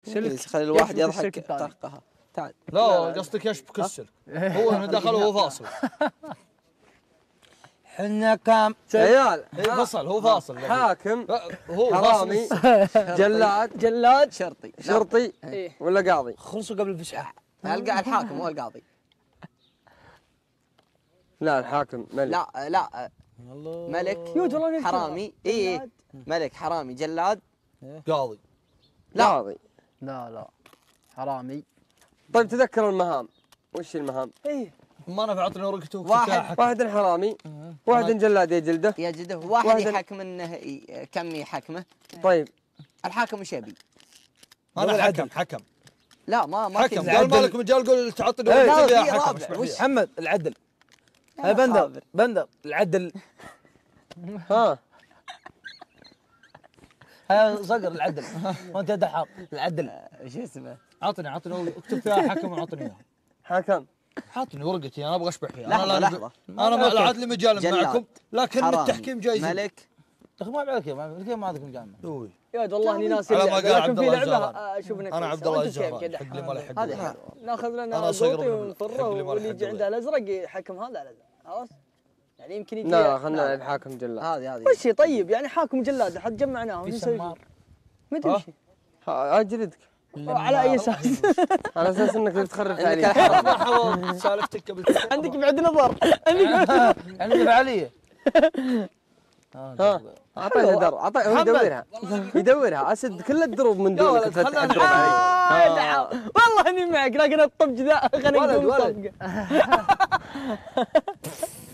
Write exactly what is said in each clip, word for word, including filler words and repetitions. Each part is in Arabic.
سلك خلي الواحد يضحك طرقها. تعال. لا قصدك يشبك السلك. هو هنا دخل وهو فاصل. حنا كام عيال فصل هو فاصل. حاكم هو حرامي جلاد جلاد شرطي شرطي ولا قاضي؟ خلصوا قبل الفسحة. الحاكم مو القاضي. لا الحاكم ملك. لا لا ملك حرامي. اي ملك حرامي جلاد قاضي. لا قاضي. لا لا حرامي. طيب تذكر المهام. وش المهام؟ ايه ما انا بعطني ورقته. واحد واحد حرامي واحد جلاد يجلده يجلده واحد يحكم انه كم يحكمه. طيب الحاكم وش يبي؟ انا حكم حكم لا ما ما حكم. قال مالك مجال قول تعطني ورقته يا حكم. محمد العدل. بندر بندر العدل. ها ها صقر العدل. وانت دحر العدل. ايش اسمه؟ عطني عطني اكتب فيها حكم وعطني اياها. حكم عطني ورقتي انا ابغى اشبح فيها. لحظة انا لحظة. انا ما لا عاد لي مجال معكم لكن التحكيم جايز. ملك يا اخي ما عليك كيف ما عندك مجال. يا ولد والله اني ناسي على ما قال عبد الله لعبه الزهران. اشوف انا عبد الله الزهران حق لي مال حق هذه ناخذ لنا أنا صغير قوطي من- ونفره حق لي مال واللي حق يجي لي. عنده الازرق يحكم هذا على ذا عرفت؟ يعني يمكن يجي لا خلنا نلعب حاكم جلاد. هذه هذه وش طيب يعني حاكم جلاد حد جمعناهم في نسوي سمار. ما ادري وش اجلدك على اي اساس؟ على اساس انك تخرب انك عليه. الحرامي. ما حاول سالفتك قبل كذا. عندك بعد نظر عندك عندك فعالية. ها اعطيها در اعطيها هو يدورها يدورها اسد كل الدروب من يا دونك ولد فتح خلنا الدروب عليه. والله اني معك لكن الطبج ذا خلينا ولد، نقول ولد. صفقه.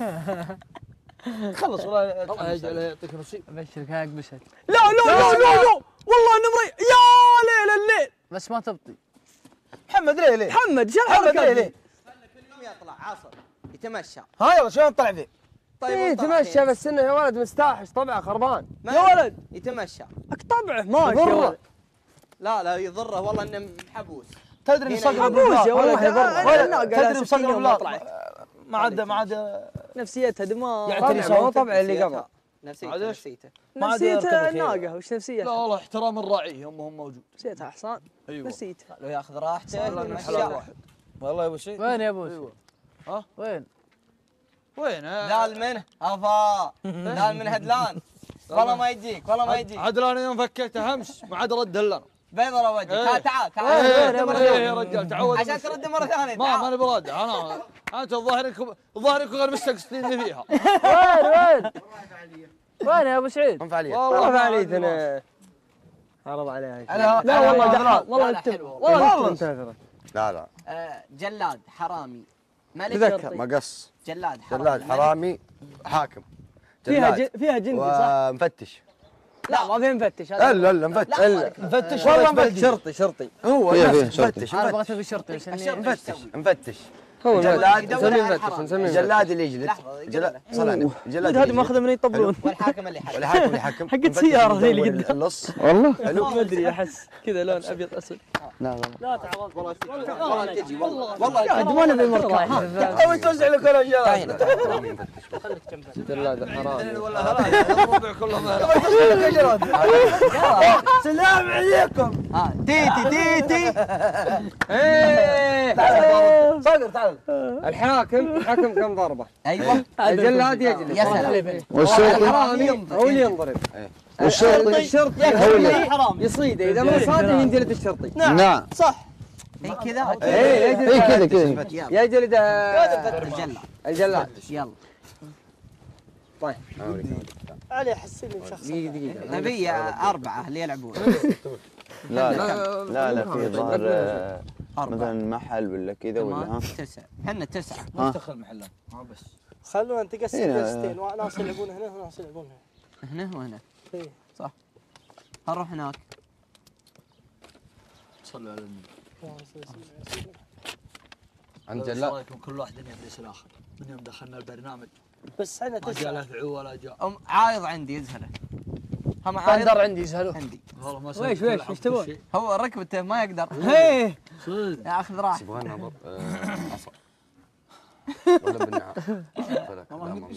خلص والله اجل يعطيك نصيب. ابشرك هاك بشت. لا لا لا لا لا والله نمري يا ليل الليل بس ما تبطي. محمد ليه ليه؟ محمد شو محمد ليه الحركه ليه؟ كل يوم يطلع عصر يتمشى. ها يلا شلون نطلع فيه؟ طيب ايه وطلع تمشى الحين. بس انه يا ولد مستاحش طبعه خربان. ما يا ولد يتمشى. طبعه ماشي يا يضره. ولد. لا لا يضره والله انه محبوس. تدري هنا صقر يحبوس بالبلاد. يا ولد. والله يضر. أنا- ولد، أنا قاعد تدري ستين صقر يوم ما بالبلاد. طلعت. ما عاد ما عاد نفسيتها دماغ يعتري طبعه مو صوته. طبعه اللي قبل. نفسيته عاد إيش؟ نفسيته. ما عاد يركب نفسيتها الخيل. ناقه وش لا نفسيتها؟ والله احترام الراعي هم هم موجود. نفسيتها حصان ايوه نفسيتها. لو ياخذ راحته والله من يتمشى. حلال واحد. والله يا ابو شيء. وين يا ابوي؟ ايوه ها وين؟ وين ذال منه افا ذال من هدلان والله ما يجيك والله ما يجيك. عاد انا يوم فكيته امس ما عاد رد لنا. بيضرب وجهك. إيه. ها تعال تعال ايه رد مرة إيه ثانية. يا رجال تعود. عشان ترد مره ثانيه. ما تعال. ماني براد انا انت ظاهركم ظاهركم غير مستقصدين فيها. وين وين؟ وين يا ابو سعيد؟ من فعالية. والله ما فعليت عاد انا عرض عليها. لا والله دحر والله لا، انت حلوة. والله انت انتهت. لا لا آه، جلاد حرامي ملك تذكر. شرطي. مقص جلاد حرامي جلاد ملك. حرامي حاكم فيها جلاد ج- فيها جندي صح؟ ومفتش لا ما في مفتش هذا. الا الا مفتش الا مفتش والله والله مفتش شرطي شرطي هو فيها- فيها مفتش شرطي. مفتش انا مفتش بغيت ابي شرطي عشان الشرطي. مفتش مفتش هو جلاد يدور نسميه على مفتش الحرام. نسميه مفتش. جلاد اللي يجلد لحظة، جلاد صل على النبي. جلاد هذه اللي ماخذه من يطبلون. والحاكم اللي حكم. والحاكم اللي حكم حقت مفتش سيارة ذي اللي يدور قدام. اللص والله ما ادري احس كذا لون ابيض اسود. لا لا لا تعال والله تجي والله والله قاعد ما نبي مركان. او توزع لك الاشياء. جلاد حرام. ولا هلا الربع كلهم سلام عليكم. ها تيتي تيتي. ايه صقر تعال. الحاكم حكم كم ضربه. ايوه الجلاد يجلد. يا سلام. والشرطي الحرامي هو اللي ينضرب. والشرطي الشرطي هو اللي يصيده اذا ما صاده ينجلد الشرطي. نعم صح. هي كذا. ايه يجلد اي كذا كذا يلا يجلد آه، الجلاد. الجلاد. يلا علي حسني بشخص. دقيقه دقيقه نبي أربعة اللي يلعبون. لا لا لا لا في ظهر آه، أربعة مثلا محل ولا كذا ولا ها تسعة احنا تسعة. ما تدخل محلهم ما بس. خلونا نتقسم هنا. جلستين وناس يلعبون هنا وناس يلعبون هنا. هنا وهنا. إيه. صح. نروح هناك. صلوا على النبي. عند ايش جلاد رايكم كل واحد يبي سلاح من يوم دخلنا البرنامج بس احنا ما جاء تسعة. له فعول ولا جاء. أم عايض عندي يزهله. هم عايض بندر عندي يسهلوا. عندي. والله ما ويش ويش وش تبون؟ هو ركبته ما يقدر. ايه صدق ياخذ راحته. يبغى نبض عصا ولا بالنعام فلك لا ما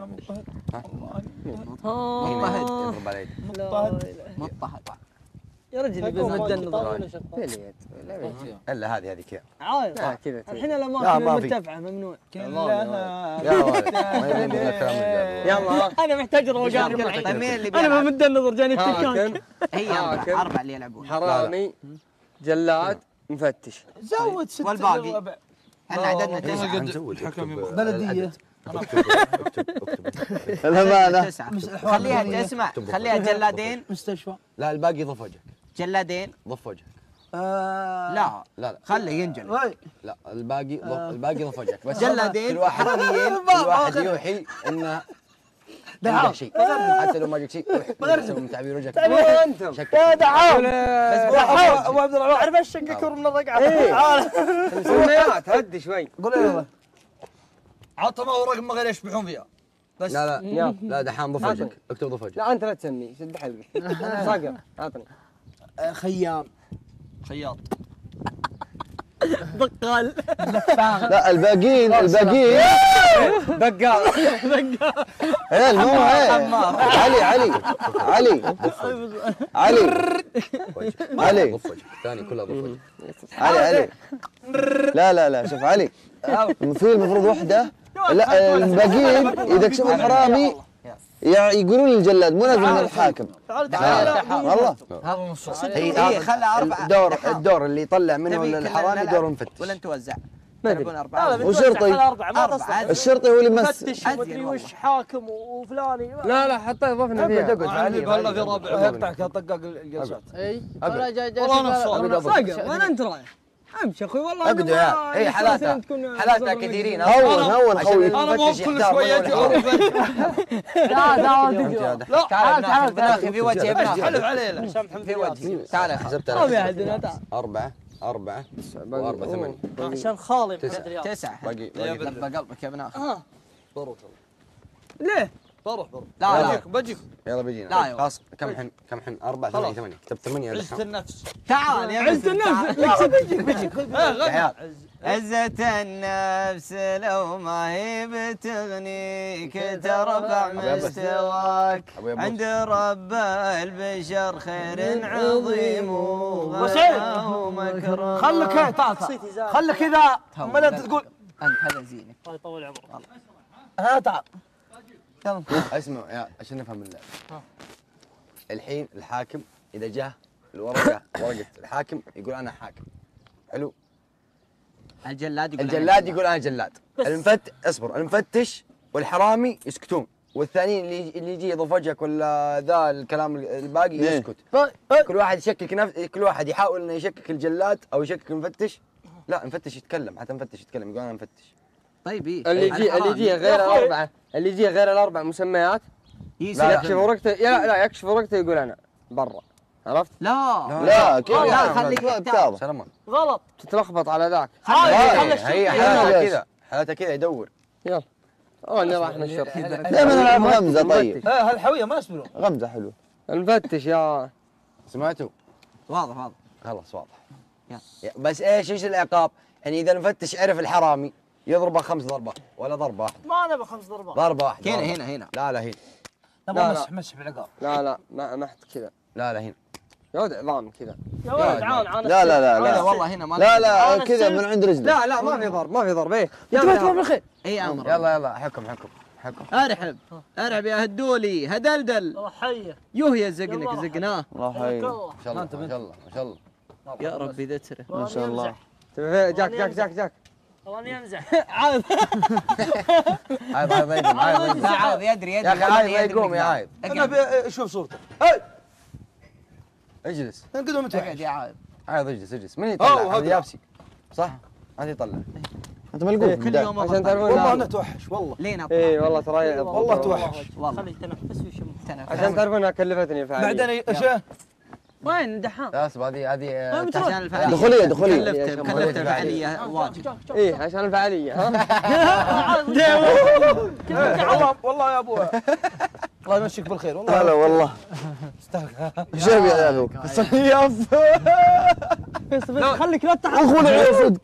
مضطهد. يضرب علي مضطهد. يا رجل بمد النظر الا هذه هذه كذا عايز لا كذا الحين لا، الاماكن ما في. المرتفعه ممنوع يا ولد ما يبون منك كلام الرجال. يلا انا محتاج روقان طيب مين اللي انا بيلعب؟ بمد النظر جاني حاكم التكاك هي حاكم. أربعة أربعة اللي يلعبون حرامي جلاد مفتش. زود ستة والباقي؟ وربع. احنا عددنا والله تسعة. قد نزود الحكم اكتب يبغى. بلديه اكتب اكتب اكتب الأمانة تسعة. خليها اسمع خليها جلادين مستشفى لا الباقي ضف وجهك جلادين ضف وجهك آه لا لا لا خليه ينجل وي. لا الباقي ضف الباقي ضف وجهك بس جلادين كل واحد كل واحد يوحي انه عنده شيء حتى لو ما جاك شيء يوحي من تعبير وجهك انتم شكل يا دعاء ابو عبد الرحمن اعرف اشقك من الرقعه مسميات هدي شوي. قول يلا عطهم اوراق ما غير يشبحون فيها بس لا لا لا دحين ضف وجهك اكتب ضف وجهك لا انت لا تسمي شد حلقك. صقر عطني. خيام خياط بقال لا الباقيين الباقيين بقال عيال مو عيال علي علي علي علي علي ضف وجهك الثاني كله ضف وجهك علي علي لا لا لا شوف علي في المفروض وحده لا الباقيين اذا كشفوا الحرامي يع- يقولون للجلاد مو لازم من الحاكم والله هذا نص هي خلها أربعة الدور الدور اللي يطلع منه تبي كلنا الحرامي نلعب دور مفتش ولا نتوزع؟ ما أدري. تلعبون أربعة وشرطي أربعة ما أربعة تصلح الشرطي هو اللي يمثل مفتش أزين ومدري والله. وش حاكم وفلاني لا لا حتى ضفنا فيها. اقعد علي والله في ربع يقطعك يا طقاق الجلسات اي أقعد. ولا جاي والله نفس والله الصوت. صقر وين انت رايح؟ امشي اخوي والله اقعدوا يا عيال. هي حالاتها حالاتها كثيرين هون هون عشان خوي انا مو المفتش كل يحتار شويه من اجي وين اروح لا لا لا تعال بناخذ بناخذ في وجهي بناخذ حلف عليه لا في وجهي تعال يا خالد حسبت ما في على احد هنا تعال أربعة أربعة وأربعة ثمانية عشان خالي تسعة. محمد رياض تسعة باقي باقي لبى قلبك يا بناخذ بروح ليه؟ بروح بروح لا لا بجيك بجيك يلا بيجينا لا يا خلاص كم حن كم حن أربعة ثمانية خلاص. ثمانية كتبت ثمانية عزة الحين النفس تعال يا عزة النفس لا بيجيك بيجيك ايه غني عيال عزة النفس لو ما هي بتغنيك ترفع مستواك أبو يبوس. عند رب البشر خير عظيم وسيم. ومكرم خلك هي تعال تعال. خلك كذا ما انت تقول انت هذا زينك الله يطول عمرك ها تعال اسمع يا عشان نفهم اللعبة الحين الحاكم إذا جاء الورقة ورقة الحاكم يقول أنا حاكم حلو الجلاد يقول الجلاد يقول أنا جلاد المفت اصبر المفتش والحرامي يسكتون والثانيين اللي اللي يجي يضيف وجهك ولا ذا الكلام الباقي يسكت كل واحد يشكك نفس كل واحد يحاول انه يشكك الجلاد او يشكك المفتش لا المفتش يتكلم حتى المفتش يتكلم يقول انا مفتش طيب ايه اللي يجي اللي يجي غير الاربعه اللي يجي غير الاربع مسميات لا يكشف ورقته لا لا يكشف ورقته يقول انا برا عرفت؟ لا لا كذا لا، خليك كتابة سلام غلط تتلخبط على ذاك. هي حالتها كذا حالتها كذا يدور يلا انا راح نشر دائما نلعب غمزة طيب ايه هالحويه ما يسمعون غمزة حلوة المفتش يا سمعتوا؟ واضح واضح خلاص واضح يلا. بس ايش ايش العقاب؟ يعني اذا المفتش عرف الحرامي يضربه خمس ضربات ولا ضربه واحده؟ ما نبغى خمس ضربات ضربه واحده هنا ضربة. هنا هنا لا لا هنا نبغى لا. مسح مسح بالعقاب لا لا ما ما حد كذا لا لا هنا يا ولد عظام كذا يا ولد عان عان لا لا لا لا لا والله هنا ما لا لا كذا من عند رجلك لا لا ما في ضرب ما في ضرب ايه انت ما تفهم الخير اي امر يلا يلا حكم حكم حكم ارحب ارحب يا هدولي هدلدل الله حيه يوه يا زقنك زقناه الله حياك يحييك الله ما شاء الله ما شاء الله ما شاء الله يا ربي ذتره ما شاء الله جاك جاك جاك جاك والله ينزح عاد عايض عايض يقوم عايض يقوم لا عاد يدري يا يدري اخي عايض يقوم يا عايض انا ابي اشوف صورته هاي اجلس انقذوا اقعد متوحش يا عاد عايض اجلس اجلس من أوه، يطلع؟ هذا هذا. يابسي صح؟ هذا يطلع انت ملقوف كل يوم عشان أبطل. والله تعرفون انا توحش والله لين اطلع اي والله ترى والله توحش والله خليه يتنفس ويشم تنفس. عشان تعرفون انها كلفتني الفعاليه بعدين ايش وين دحان؟ لا اصبر هذه هذه آه، عشان الفعاليه دخولية دخولية كلفته كلفته الفعاليه واجب ايه عشان الفعاليه ها والله والله يا ابوي الله يمسيك بالخير والله هلا والله شوف يا عيال صياف خليك لا تحط اخونا يا صدق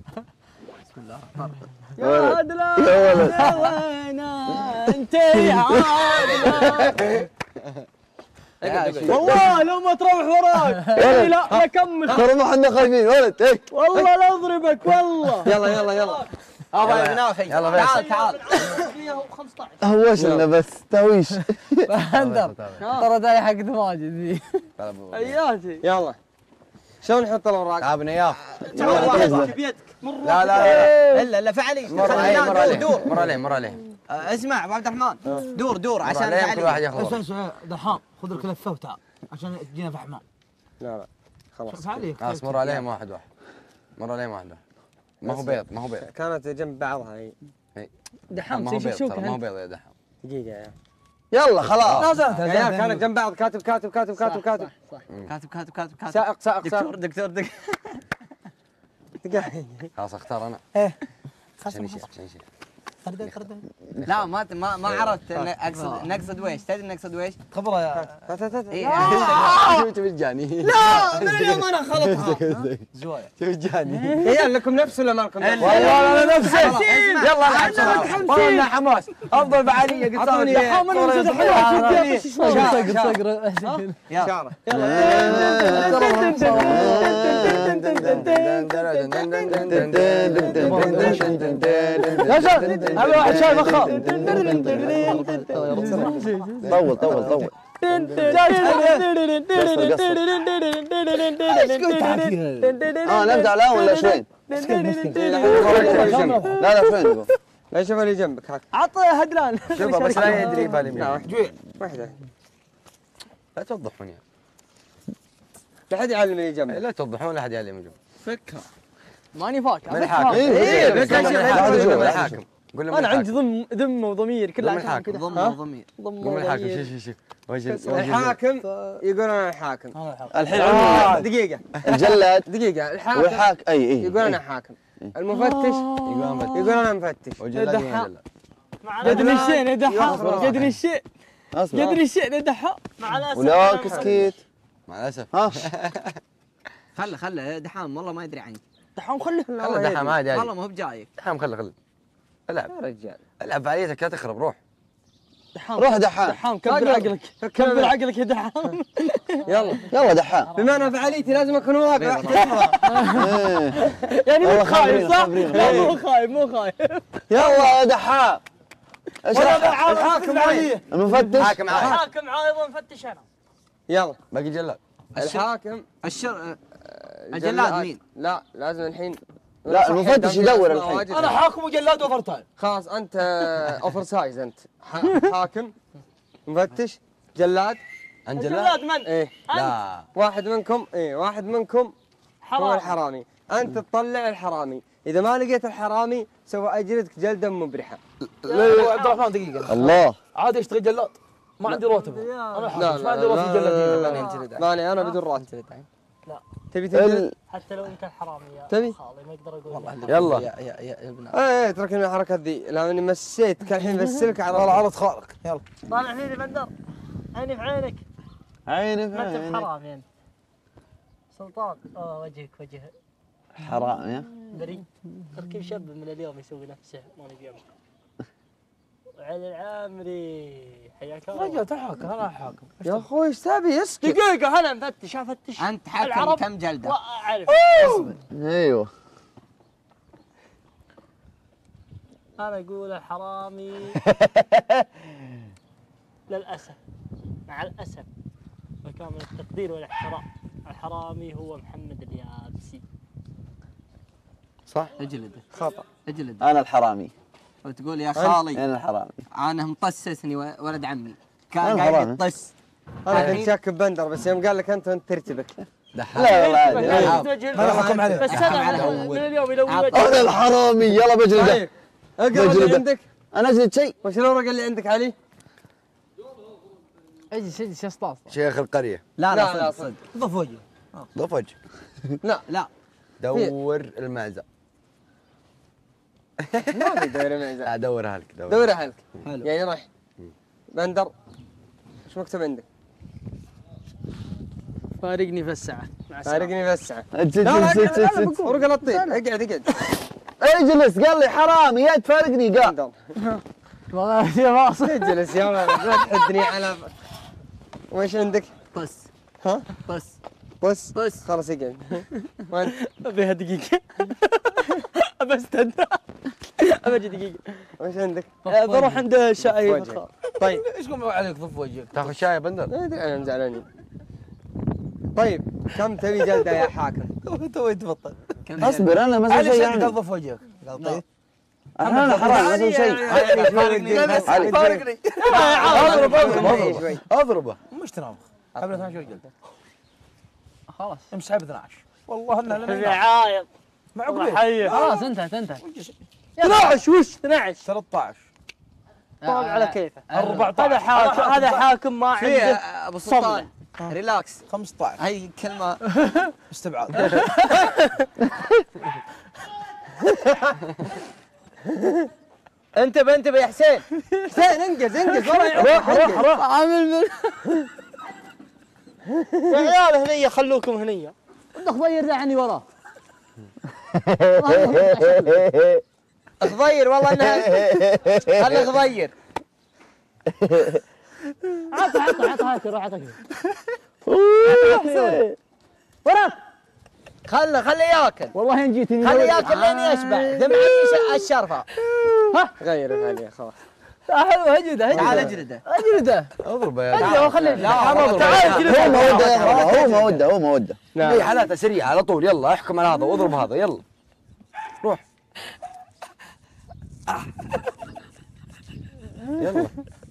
يا عادلة يا ولد يا وين انت يا عادلة والله لو ما تروح وراك لا لا كمل ترى ما احنا خايفين ولد هيك والله لا اضربك والله. يلا يلا يلا ابا يا بنافي يلا تعال تعال. هوشنا بس تهويش. بندر ترى داي حق ماجد ذي. اياتي يلا شلون نحط الاوراق؟ يا بنياف بيدك لا لا الا الا فعلي مر عليه مر عليه دور مر عليه مر عليه آه، اسمع ابو عبد الرحمن دور دور مر عشان عليه كل واحد فعلي. ياخذ بس بس دحام خذ لك لفه وتعال عشان تجينا فحمان. لا لا خلاص عليك خلاص مر عليهم واحد واحد مر عليهم واحد واحد ما هو بيض ما هو بيض كانت جنب بعضها هي. دحام ما هو تمشي بيض شوك ترى ما هو بيض يا دحام دقيقة يا يلا خلاص. يا عيال كانت جنب بعض كاتب كاتب كاتب كاتب كاتب كاتب كاتب كاتب كاتب سائق سائق دكتور سائق دكتور دكتور دقيقة. خلاص اختار انا ايه عشان يشيل عشان يشيل خردل خردل لا ما ما ما عرفت اقصد نقصد ويش تدري نقصد ويش؟ خبره يا اي شوف تفجاني لا من اليوم انا خلطها. زوايا تفجاني عيال لكم نفس ولا ما لكم نفس؟ والله انا نفسي يلا يلا العب والله انها حماس افضل فعاليه قد اعطوني دحام انا نزلت حلوه صقر صقر شعره هذا واحد شاي فخار. طول طول طول. اه نبدا على ولا شوين؟ لا لا شوين نقول. لا شوف اللي جنبك هاك عط هدلان. شوفه بس لا يدري باليمين لا واحدة واحدة لا توضحون يا لا حد يعلم اللي جنبك لا توضحون لا احد يعلم جنب فكها ماني فاكر. من الحاكم إيه، بس بس من أنا الحاكم شوف، قول من أنا الحاكم قول من انا عندي الحاكم ضم ذمه وضمير كلها ضم الحاكم. كذا. ضم ها؟ وضمير ضم قول من الحاكم وضمير. شوف شوف شوف وجه وجه الحاكم يقول انا الحاكم الحين آه، عندنا دقيقة الجلاد دقيقة الحاكم والحاك اي اي يقول انا حاكم المفتش يقول أنا مفتش. يقول انا مفتش وجلاد دحام. يقول جلاد. قدر الشيء يا دحام يخرج. قدر الشيء اصبر قدر الشيء يا دحام. ولا كسكيت. مع الاسف ها خله خله دحام والله ما يدري عنك دحام خله خله دحام عادي والله عادي ما هو بجايك. دحام خله خله العب يا رجال العب فعاليتك لا تخرب روح دحام روح دحام. دحام كبر عقلك كبر عقلك يا دحام. يلا يلا دحام. بما انا فعاليتي لازم اكون واقع إيه. يعني مو والله خايف خابرين- صح؟ خابرين- لا خابرين. مو خايف مو خايف. يلا يا دحام. ايش الحاكم علي المفتش حاكم عادي حاكم عايض مفتش انا. يلا باقي جلاد الحاكم الشر الجلاد مين؟ لا لازم الحين لا المفتش يدور الحين. انا حاكم وجلاد اوفر تايم. خلاص انت اوفر سايز انت ح- حاكم مفتش جلاد انت الجلاد جلاد من؟ ايه لا واحد منكم ايه واحد منكم هو حرام. الحرامي انت تطلع الحرامي اذا ما لقيت الحرامي سوف اجلدك جلدا مبرحه لا عبد الرحمن دقيقه الله عادي اشتغل جلاد ما عندي راتب انا لا حاكم ما لا عندي راتب جلاد. لا ماني انا بدون راتب لا. تبي تنزل ال- حتى لو انت حرامي يا تبي؟ خالي ما اقدر اقول يلا يا يا يا يا ابن ايه ايه تركني من الحركه ذي لاني مسيت كان الحين بسلك على والله راسي. عرض خارق يلا. طالع فيني بندر عيني في عينك عيني في ما انت عيني. بحرام يعني سلطان اوه وجهك وجه حرام يا بريء تركيب شاب من اليوم يسوي نفسه ما نبي يوم. وعلي العامري حياك الله. رجل تحاكم انا حاكم. يا اخوي ايش تبي اسكت دقيقة هلا مفتش افتش انت حكم العرب كم جلده؟ واعرف ايوه انا اقول الحرامي للاسف مع الاسف وكامل التقدير والاحترام الحرامي هو محمد اليابسي. صح اجلده خطا اجلده انا الحرامي. وتقول يا خالي انا الحرامي. انا مطسسني و- ولد عمي أنا كان قاعد حرامي. يطس. انا كنت الحين- شاك ببندر بس يوم قال لك انت وانت ترتبك دحام لا والله عادي. انا حكم عليه. بس انا من اليوم يلوي وجهه. انا الحرامي يلا بجلده. طيب اقرا اللي بجلده. عندك انا اجلد شيء. وش الاوراق اللي عندك علي؟ اجلس اجلس يا اسطى. شيخ القريه لا لا، لا لا، صدق صدق ضف وجهه. ضفج لا لا دور المعزه ما في دوري معزه لا دورها لك دور دوري حالك حلو. يعني راح بندر ايش مكتوب عندك؟ فارقني في الساعة مع السلامة. فارقني بسعه اجلد لا لا اجلد اقعد اجلد ورقه لطيف اقعد اقعد اجلس قال لي حرامي يا تفارقني قال. بندر والله يا واصل اجلس يا ولد لا تحدني على وإيش عندك؟ بس ها؟ بس بس بس خلاص اقعد. وانت؟ ابيها دقيقة ابى استنى ابى دقيقة. وإيش عندك؟ آه، بروح عند الشاي. وجهك. طيب ايش قوم عليك ضف وجهك؟ تاخذ شاي يا بندر؟ ما ادري انا زعلانين. طيب كم تبي جلدة يا حاكم؟ تو يتبطل. اصبر انا ما اسوي علي شيء شد يعني. ضف وجهك. قال طيب. انا حرام ما اسوي شيء. فارقني فارقني. اضرب اضرب اضربه. مش تنافخ. حبل اثناشر جلده. خلاص امسح ب اثناشر. والله انها لنا عايض معقول. حيه خلاص انتهت انتهت. اثناشر وش اثناشر ثلاثة عشر. طاب على كيفه. أربعة عشر. هذا حاكم هذا حاكم ما في عنده ابو سلطان ريلاكس. خمسة عشر. هاي كلمه استبعاد. انتبه انتبه يا حسين. حسين انجز انجز والله. روح روح روح عامل يا عيال هنيه خلوكم هنيه. الخضير ذا عني وراه. خضير والله انها خلي خضير. عطى عطى عطى هاك روح عطى وراك. خله خله ياكل. والله ان جيتني خليه ياكل لين يشبع. ذمعي الشرفه. غير عليه خلاص. حلو اجلده تعال اجلده. اجلده اضربه يا اجلده وخليه. تعال اجلده. هو ما وده يا هو ما وده هو ما وده. هي حالاتها سريعه على طول. يلا احكم على هذا واضرب هذا. يلا روح. يلا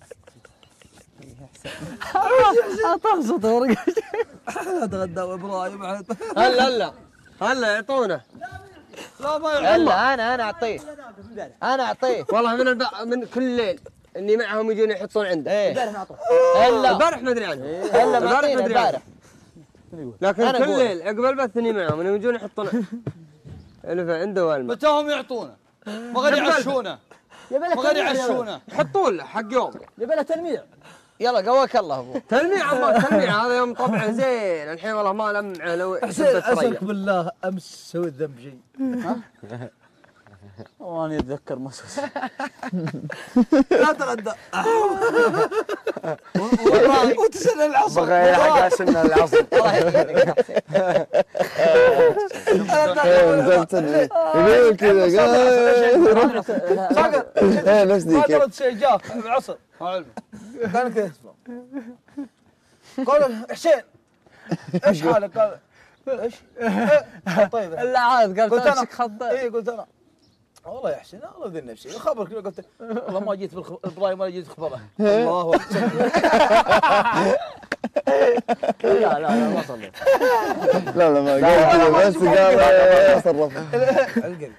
تبسط ورقه. اتغدى وابراهيم بعد. هلا هلا هلا يعطونه. لا ما هلا انا انا اعطيه. انا اعطيه. والله من الب... من كل ليل اني معهم يجون يحطون عنده. ايه هلا البارح ما ادري عنه. هلا البارح معطينا ما ادري عنه. البارح. لكن أنا كل أقول. ليل عقب البث اني معهم انهم يجون يحطون الف عنده والماء. متاهم يعطونه. ما غير يعشونه. ما غير يعشونه. يحطون له حق يوم. يبي له تلميع. يلا قواك الله ابو. تلميع الله تلميع. هذا يوم طبعه زين. الحين والله ما لمعه لو حسين اسالك بالله امس سويت ذنب شيء. وانا اتذكر ما سويت. لا تغدى. وتسال العصر. بغى يلحق سنه العصر. يقول كذا قال صقر. ايه نفس ذيك. صقر شيء جاك العصر. كان كذا. قال حسين ايش حالك؟ قال ايش؟ طيب الا عاد قال قلت انا تمسك خطه. اي قلت انا والله يا حسين والله ذي نفسي خبرك قلت والله ما جيت بالابراهيم ولا جيت خبره. الله اكبر. لا لا لا ما صليت. لا لا ما قال كذا بس قال تصرف. القرني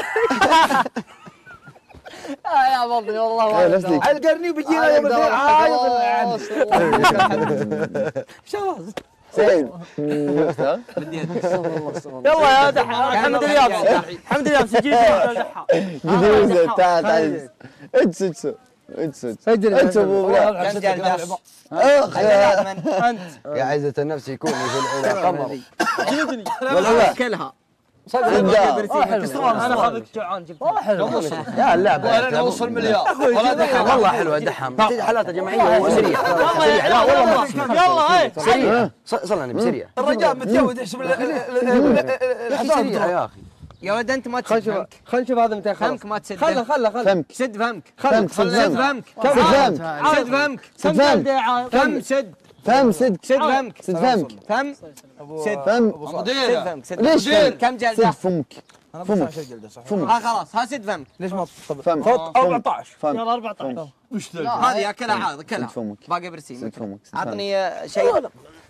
يا بطني والله ايه ما نفس ذيك. القرني بيجينا يوم الاثنين عايض. شواز. سعيد. يلا يا دحى محمد اليابس محمد اليابس جيت يا دحى. جديد تعال تعال اجلس اجلس اجلس اجلس ابو كم جلده؟ اخ يا انت يا عزة النفس يكون يقول على قمر. والله كلها. انا خذت جوعان جبت. والله حلو. يا اللعبة انا اوصل مليار. والله حلوة دحم. حالاتها جماعية وسريعة. سريعة لا والله ما يلا ايه سريعة. صل انا بسريعة. الرجال متجود يحسب سريعة يا اخي. يا ولد انت ما تسد فمك. خلنا نشوف هذا متى خلص. فمك ما تسد. خله خله خله. فمك سد فمك. فمك سد سد فمك. فمك سد فمك. سد فمك فم سد. فم سد سد فمك. سد فمك فم سد. فم سد فمك. سد ليش فمك. فم؟ كم سد جلده؟ فمك انا فمك. بس جلده صح. فمك ها خلاص ها سد فمك. ليش ما طب فم خذ أربعة عشر. فم يلا أربعة عشر. هذه اكلها عاض سد كلها. فمك باقي سد برسيم. فمك سد فمك. عطني شيء.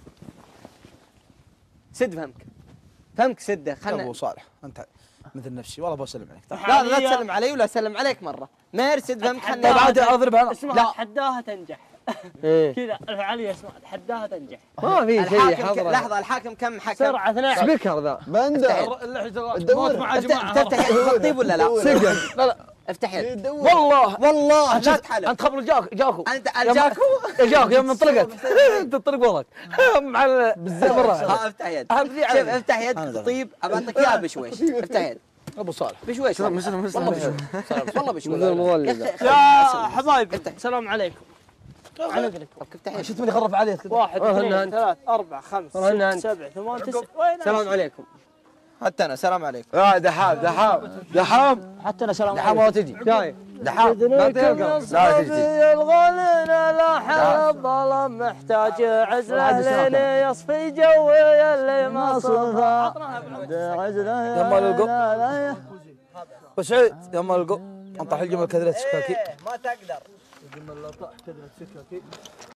سد فمك. فمك سده ابو خلنا. صالح انت مثل نفسي والله بسلم عليك. لا لا تسلم علي ولا اسلم عليك مره. مير سد فمك طيب خلنا. عاد اضرب انا. اسمع لا. تحداها تنجح. ايه كذا ارفع علي اسمع تحداها تنجح. ما في شيء الحاكم ك- حضره. لحظه الحاكم كم حكم؟ سرعة اثناشر. سبيكر ذا. بندر موت مع جماعه. تفتح يد طيب ولا لا؟ لا لا افتح يد. والله والله لا تحلف. انت خبر جاك جاكو انت الجاكو جاك يوم انطلقت تنطلق وراك مع بالزبط مرة. ها افتح يد. أهم شيء شوف علي. افتح يد طيب ابى اعطيك اياها بشويش. افتح يد ابو صالح بشويش. والله والله بشويش. والله بشويش. مثل المولد. يا أخي- يا حبايبي السلام عليكم. عنق لك. كيف تحية؟ شفت من يخرف عليه كذا. واحد والله اثنين أنت. ثلاث أربع خمس والله ست أنت. سبع ثمان تسع. وين السلام عليكم. حتى انا سلام عليكم. اه دحام دحام دحام حتى أنا سلام دحام عليكم. ولا تجي جاي. دحام ما تلقى. لا تجي تجي. الغالين لا الظلم محتاج عزله لين يصفي جوي اللي ما صفى. عزله يا مال القو ابو سعيد يا مال القو انطح الجمل كذلة سكاكي. ما تقدر. الجمل لا طاح كذلة سكاكي.